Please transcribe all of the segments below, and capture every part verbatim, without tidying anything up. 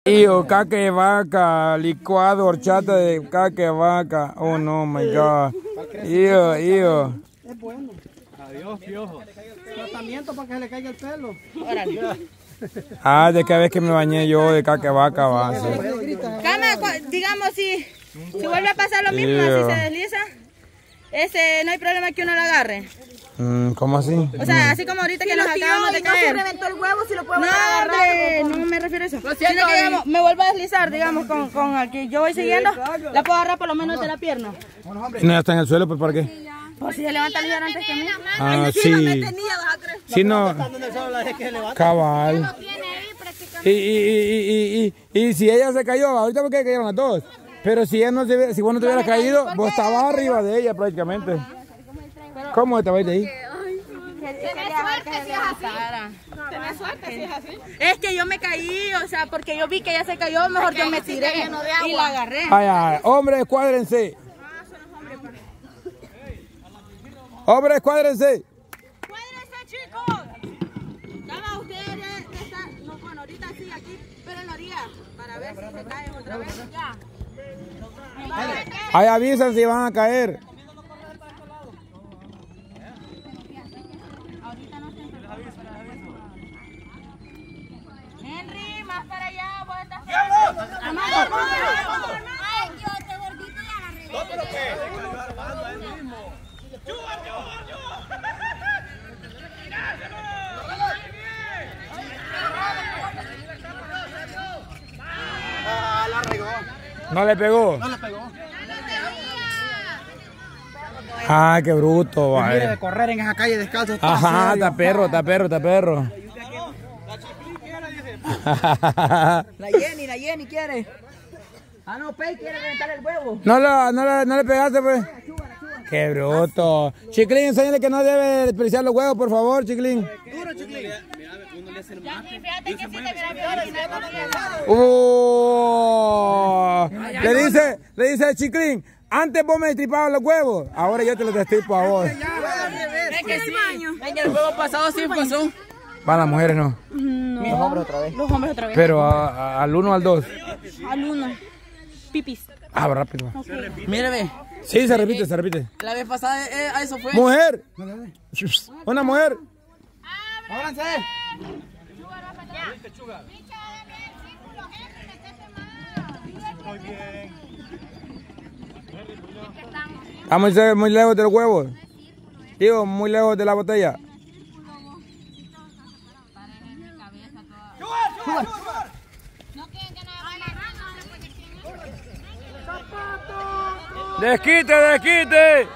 Tío, caca de vaca, licuado, horchata de caca de vaca. Oh no, my God. Tío, tío. Es bueno. Adiós, piojo. Tratamiento para que se le caiga el pelo. Ah, de cada vez que me bañé yo de caca de vaca va. Sí. Cama, digamos, si, si vuelve a pasar lo mismo, yeah. así se desliza, ese, no hay problema que uno lo agarre. Mm, ¿Cómo así? O sea, así como ahorita si que nos tío, acabamos de y caer. No se reventó el huevo, si lo puedo no, agarrar. Hombre, no me refiero a eso. Sino que, digamos, me vuelvo a deslizar, digamos, con, con el que yo voy siguiendo, la puedo agarrar por lo menos de la pierna. Si no está en el suelo, pues ¿para qué? Por si se levanta el antes que mí. Ah, sí. Si no, cabal. Y, y, y, y, y, y si ella se cayó, ahorita porque cayeron las dos. Pero si ella no se, si vos no te hubieras caído, vos estabas arriba de ella prácticamente. ¿Cómo te vas de ahí? Tenés suerte si es así. Es que yo me caí, o sea, porque yo vi que ella se cayó, mejor yo me tiré y la agarré. Ay, ay, hombres, cuádrense. Hombres, cuádrense. Cuádrense, chicos. Cada ustedes están, no, bueno, ahorita sí, aquí, pero en la orilla, para ver si se caen otra vez. Ya. Ahí avisan si van a caer. Henry, más para allá, vos estás. Ay, Dios, este gordito ya la regué. No, pero qué. Ah, la regó. ¿No le pegó? No le pegó. Ah, qué bruto, Pues mire, de vale. correr en esa calle descalzo. Está Ajá, serio. está perro, está perro, está perro. La Jenny, la Jenny quiere. Ah, no, Pei quiere reventar el huevo. No, lo, no, le, no le pegaste, pues. Qué bruto. Chiclín, enséñale que no debe desperdiciar los huevos, por favor, Chiclín. Duro, Chiclín. Fíjate que si te hubiera visto, Uh, le dice, le dice al Chiclín, antes vos me destripabas los huevos, ahora yo te los destripo a vos. Es que sí. En el juego pasado sí pasó. Para las mujeres no. No. Los hombres otra vez. Los hombres otra vez. Pero a, a, al uno al dos. Al uno. Pipis. Ah, rápido. Okay. Mire, ve. Sí, se repite, se repite. La vez pasada eh, a eso fue. Mujer. Una mujer. ¡Ábranse! Muy bien. Estamos muy lejos del huevo. Digo, muy lejos de la botella. ¡Desquite, desquite!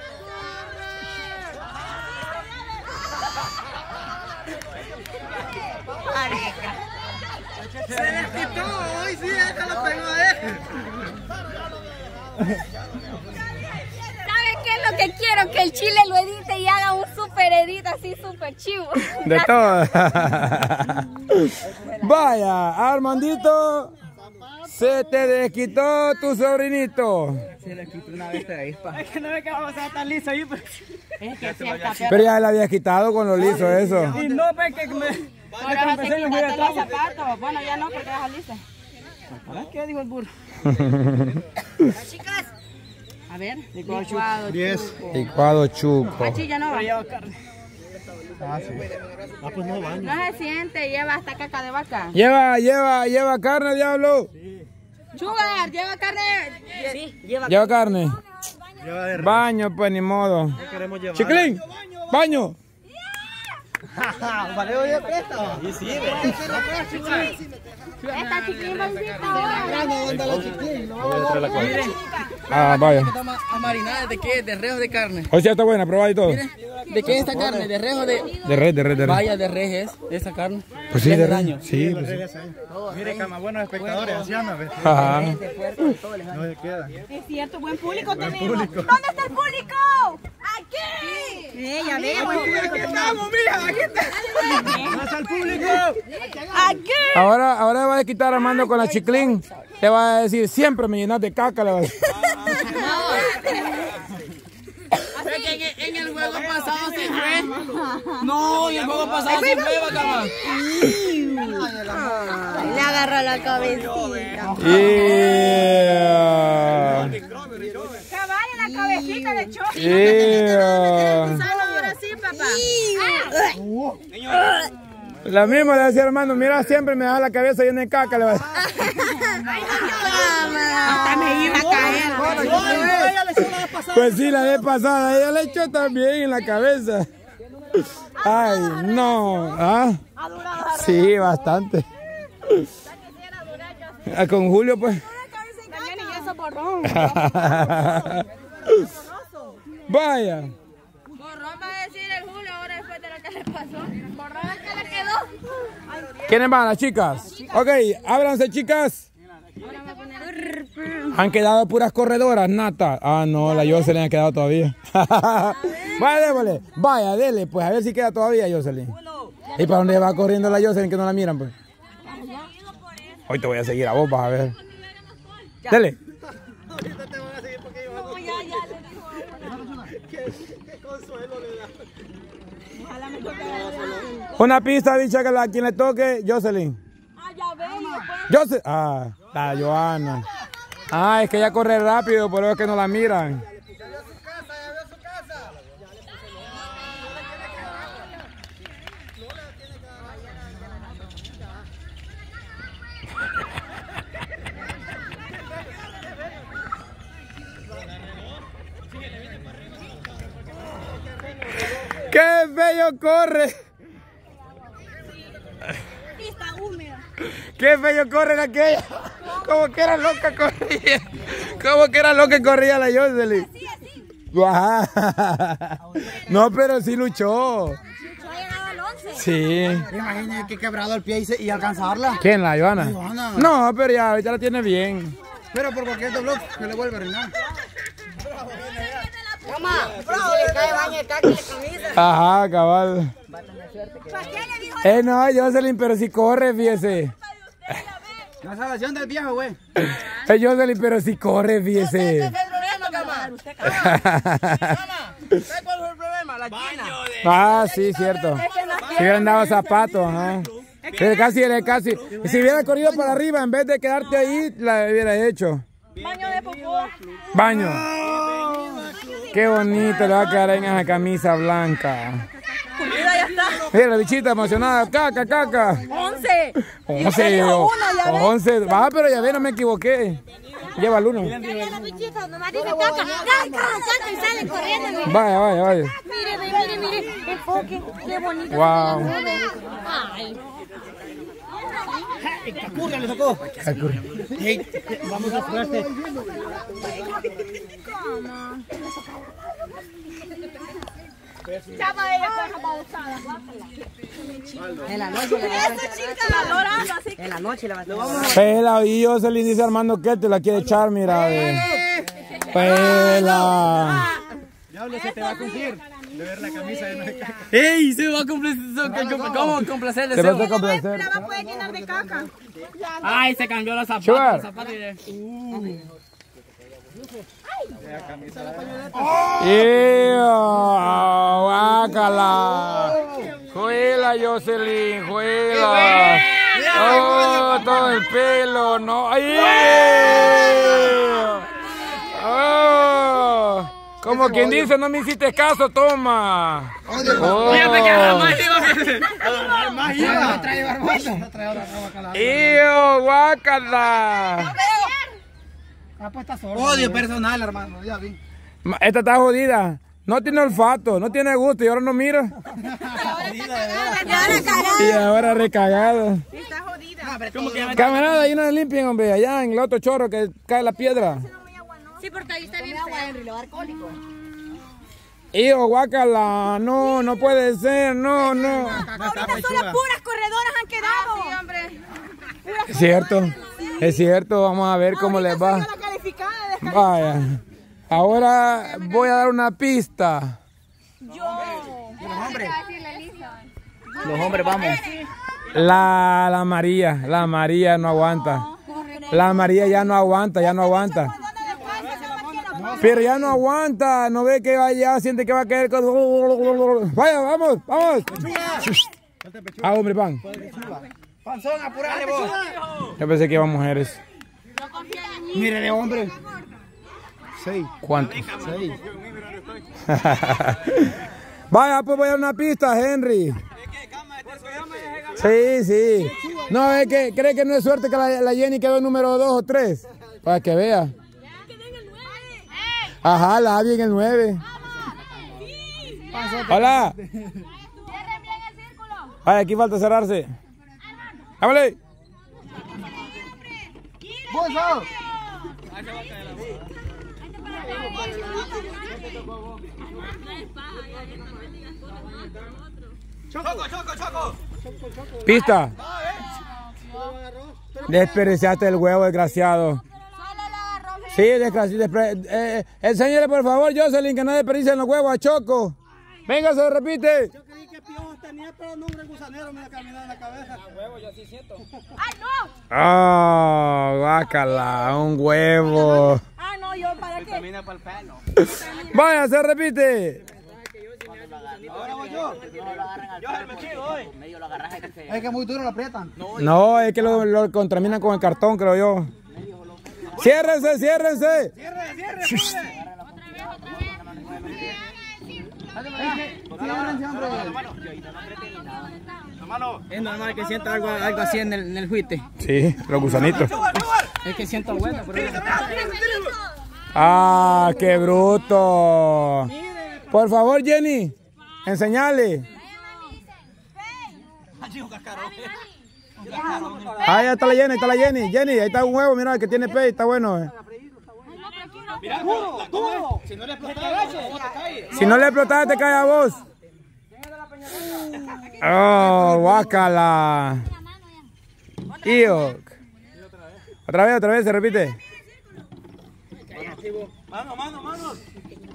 Se desquitó, hoy sí, esta lo pegó a él. ¿Saben qué es lo que quiero? Que el chile lo edite y haga un super edit así super chivo. De todo. Vaya, Armandito, se te desquitó tu sobrinito. Se le quitó una vez de ahí, pa. Es que no ve que vamos a estar tan liso ahí, pues. Es que sí, está perro. Pero ya le habías quitado con lo liso eso. Y no, ve que me... Ahora vas a quitarte los zapatos. Bueno, ya no, porque vas a lista. ¿Qué dijo el burro? Chicas. A ver, Licuado licuado Diez. chuco. Licuado chuco. Aquí ya no va. Lleva carne. Ah, sí. Ah, pues no baño. No se siente, lleva hasta caca de vaca. Lleva, lleva, lleva carne, diablo. Sugar, lleva carne. Sí, lleva Lleva carne. Lleva de Baño, pues ni modo. queremos llevar. Chiclín, baño. Valeo de presta. Y sí, Esta chiquín bolsita. Ah, vaya. Estamos a marinar, ¿de qué? De rejos de carne. O sea, está buena, probada y todo. ¿De qué es esta carne? De rejo de... De red, de red, de red. Vaya, de res es esa carne. Pues sí, Es de del red. año. Sí, pues sí. Mire, cama, buenos espectadores, así anda, ¿ves? Ajá. No se queda. Es cierto, buen público tenemos. ¿Dónde está el público? ¡Aquí! Ella ve, Aquí estamos, mija, aquí está. ¡Pasa al público! ¡Aquí! Ahora, ahora va a quitar a Armando con la Chiclín. Le va a decir, siempre me llenas de caca. Le va a decir. Pero que en, el- en el juego pasado sí fue. No, y el juego pasado sí fue, bacama. La agarró la cabecita. Yeah. Cabal en la cabecita de Choco. Yeah. Ahora sí, papá. La misma le decía, hermano, mira, siempre me da la cabeza llena de caca. Le va a decir. Hasta me iba a caer. Pues sí, la vez pasada, ella le echó también en la cabeza. Ay, no. ¿Ah? Sí, bastante. Ah, con Julio, pues. Vaya. Borrón va a decir el Julio ahora después de lo que le pasó. Borrón es que le quedó. ¿Quiénes van, las chicas? Ok, ábranse, chicas. Han quedado puras corredoras, nata. Ah, no, la Jocelyn ha quedado todavía. Vaya, démosle. Vaya, dele, pues, a ver si queda todavía Jocelyn. ¿Y para dónde va corriendo la Jocelyn que no la miran, pues? Hoy te voy a seguir a vos, vas a ver. Dele. Ahorita te van a seguir porque yo no, ya, ya, le dijo. ¿Qué, qué consuelo le da? Ojalá me toque. Una pista, bicha, que a quien le toque, Jocelyn. Ah, ya veo. Jocelyn. Ah, la Joana. Ah, es que ella corre rápido, por eso es que no la miran. ¡Qué bello corre! Está húmeda. ¡Qué bello corre la aquella! Como que era loca corría. Como que era loca corría la Jocelyn. Así, así. Ajá. No, pero sí luchó. Luchó, ha llegado al once. Sí. Imagínate que he quebrado el pie y, se, y alcanzarla. ¿Quién, la Joana? La Joana. No, pero ya ahorita la tiene bien. Pero por cualquier doblón que le vuelve a reinar. Mamá, si le cae baño de caca en la camisa. Ajá, cabal. ¿Para qué le dijo? Eh, no, Jocelyn, pero si corre, fíjese. La salvación del viejo, güey. Eh, Jocelyn, pero si corre, fíjese. ¿Qué es el problema, mamá? Mamá, ¿sabes cuál fue el problema? La china. Ah, sí, cierto. Si hubieran dado zapatos, ajá. Pero casi, casi. Y si hubiera corrido para arriba, en vez de quedarte ahí, la hubiera hecho. Baño de popó. Baño. Qué bonito le va a quedar en esa camisa blanca. Mira, ya está. Mira la bichita emocionada. Caca, caca. once. Once. o- Once. Va, pero ya ve, no me equivoqué. Lleva el uno. Mira la bichita, nomás dice caca, caca, caca y sale corriendo. Mire, Vaya, vaya, vaya. mire, mire, mire. Enfoque, qué bonito. Wow. Ay. Curra le sacó. Hey, vamos a suerte. Chava ella con esa babosada. En la noche le va a Esa chica la adorando así. En la noche le va a Pela, y Jocelyn dice Armando que te la quiere echar, mira. Ve. Pela. Diablo, se te va a cumplir de ver la camisa de no de caca. ¡Ey! Se va a complacer. ¿Cómo complacerle? Te vas a complacer. La va a poder llenar de caca. Ay, se cambió los zapatos. Sugar. Los zapatos y- ¡Eo! ¡Guácala! ¡Juela, Jocelyn! ¡Juela! ¡Oh, todo el pelo! ¡No! ¡Ay! ¡Oh! Como quien dice, no me hiciste caso, toma. ¡Oh! ¡Eo! ¡Guácala! Odio personal, hermano. Ya vi. Ma- Esta está jodida. No tiene olfato, no tiene gusto y ahora no mira. Y ahora recagado. Está jodida. Camarada, ahí no le limpien, hombre. Allá en el otro chorro que cae la piedra. Sí, porque ahí está bien feo. Hijo, guácala. No, no puede ser. No, no. Ahorita solo puras corredoras han quedado. Sí, hombre. Es cierto. Es cierto. Vamos a ver cómo les va. La calificada de Vaya. Ahora voy a dar una pista. Los hombres. Los hombres, vamos. La, la María. La María no aguanta. La María ya no aguanta, ya no aguanta. Pero ya no aguanta, no ve que vaya, siente que va a caer con... Vaya, vamos, vamos. Ah, hombre, pan. Panzón, apurale vos. Yo pensé que iban mujeres. Mire de hombre. Seis. ¿Cuántos? Seis. Vaya, pues voy a dar una pista, Henry. Sí, sí. No, es que cree que no es suerte que la, la Jenny quedó en número dos o tres. Para que vea. Ajá, la Abby en el nueve. Hola. Vaya, aquí falta cerrarse. ¡Vámonos! ¡Bozo! Choco, choco, choco. Pista. Desperdiciaste el huevo, desgraciado. Sí, desgraciado. Eh, enséñale por favor, Jocelyn, que no desperdicien los huevos a Choco. Venga, se repite. Yo creí que piojos tenía, pero no un gusanero me caminaba en la cabeza. Huevo, yo sí siento. ¡Ay, no! Ah, guácala, un huevo. Ah, no, yo para qué. Camina para el pelo. Vaya, se repite. Ahora voy yo. Yo el metido hoy. Es que muy duro lo aprietan. No, es que lo, lo contaminan con el cartón, creo yo. Ciérrense, ciérrense. Cierre, cierre. Es normal que sienta algo, algo así en el, en el juite. Sí, los gusanitos. Es que siento bueno, pero... Ah, qué bruto. Por favor, Jenny, enseñale. Ahí está la Jenny, ahí está la Jenny. Jenny, ahí está un huevo, mira, que tiene pez, está bueno. Eh. Mira, duro, duro. Si no le explotas, te cae. Si no le explotas, te cae a vos. Oh, guácala. Iok. Otra vez, otra vez, se repite. Mano, mano, mano.